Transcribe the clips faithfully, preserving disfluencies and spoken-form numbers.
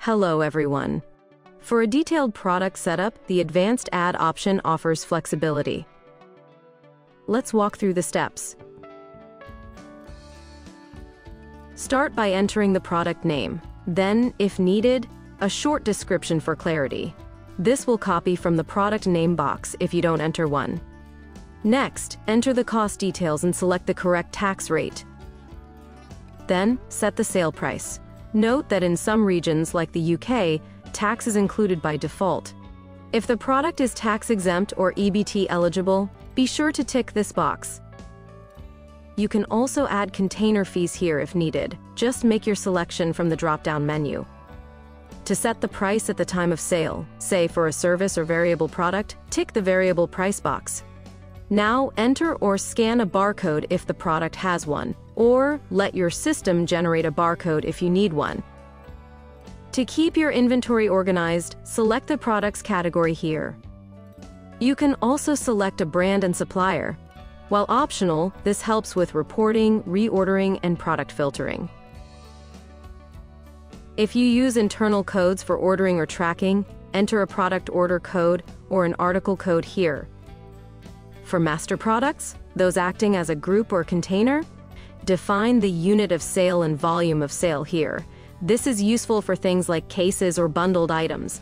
Hello everyone. For a detailed product setup, the Advanced Ad option offers flexibility. Let's walk through the steps. Start by entering the product name. Then, if needed, a short description for clarity. This will copy from the product name box if you don't enter one. Next, enter the cost details and select the correct tax rate. Then, set the sale price. Note that in some regions, like the U K, tax is included by default. If the product is tax-exempt or E B T eligible, be sure to tick this box. You can also add container fees here if needed. Just make your selection from the drop-down menu. To set the price at the time of sale, say for a service or variable product, tick the variable price box. Now, enter or scan a barcode if the product has one, or let your system generate a barcode if you need one. To keep your inventory organized, select the product's category here. You can also select a brand and supplier. While optional, this helps with reporting, reordering, and product filtering. If you use internal codes for ordering or tracking, enter a product order code or an article code here. For master products, those acting as a group or container, define the unit of sale and volume of sale here. This is useful for things like cases or bundled items.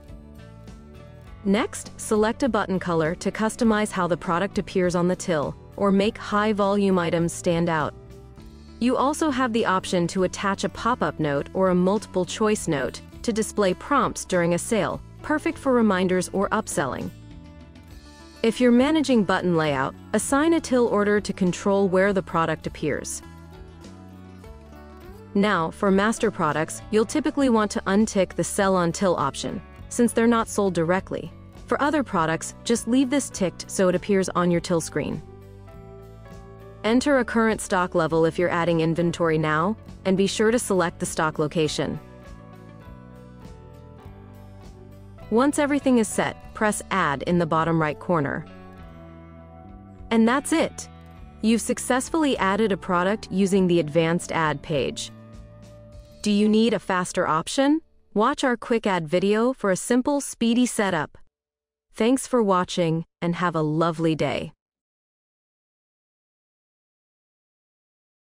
Next, select a button color to customize how the product appears on the till, or make high-volume items stand out. You also have the option to attach a pop-up note or a multiple-choice note to display prompts during a sale, perfect for reminders or upselling. If you're managing button layout, assign a till order to control where the product appears. Now, for master products, you'll typically want to untick the Sell on Till option, since they're not sold directly. For other products, just leave this ticked so it appears on your till screen. Enter a current stock level if you're adding inventory now, and be sure to select the stock location. Once everything is set, press Add in the bottom right corner. And that's it! You've successfully added a product using the Advanced Ad page. Do you need a faster option? Watch our quick ad video for a simple, speedy setup. Thanks for watching, and have a lovely day.